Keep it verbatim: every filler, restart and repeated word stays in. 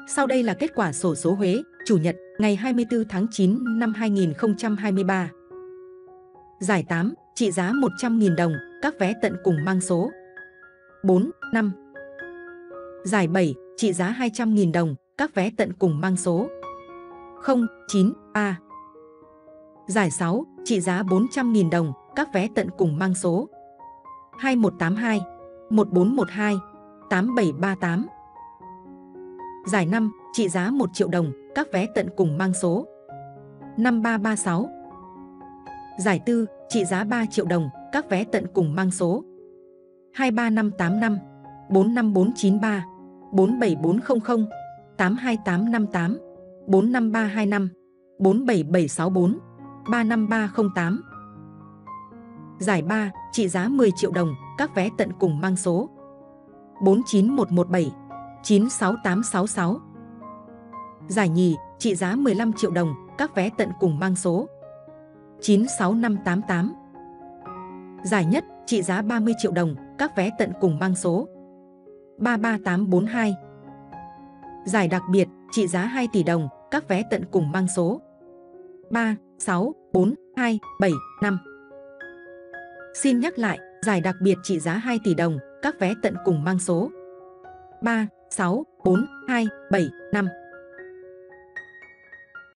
Sau đây là kết quả xổ số Huế, Chủ nhật, ngày hai mươi tư tháng chín năm hai nghìn không trăm hai mươi ba. Giải tám, trị giá một trăm nghìn đồng, các vé tận cùng mang số bốn, năm. Giải bảy, trị giá hai trăm nghìn đồng, các vé tận cùng mang số không, chín, ba. Giải sáu, trị giá bốn trăm nghìn đồng, các vé tận cùng mang số hai một tám hai, một bốn một hai, tám bảy ba tám. Giải năm, trị giá một triệu đồng, các vé tận cùng mang số năm ba ba sáu. Giải tư, trị giá ba triệu đồng, các vé tận cùng mang số hai ba năm tám năm, bốn năm bốn chín ba, bốn bảy bốn không không, tám hai tám năm tám, bốn năm ba hai năm, bốn bảy bảy sáu bốn, ba năm ba không tám. Giải ba, trị giá mười triệu đồng, các vé tận cùng mang số bốn chín một một bảy, chín sáu tám sáu sáu. Giải nhì, trị giá mười lăm triệu đồng, các vé tận cùng mang số chín sáu năm tám tám. Giải nhất, trị giá ba mươi triệu đồng, các vé tận cùng mang số ba ba tám bốn hai. Giải đặc biệt, trị giá hai tỷ đồng, các vé tận cùng mang số ba sáu bốn hai bảy năm. Xin nhắc lại, giải đặc biệt trị giá hai tỷ đồng, các vé tận cùng mang số ba sáu bốn hai bảy năm.